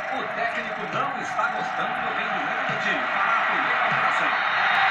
O técnico não está gostando do rendimento do time para a primeira alteração.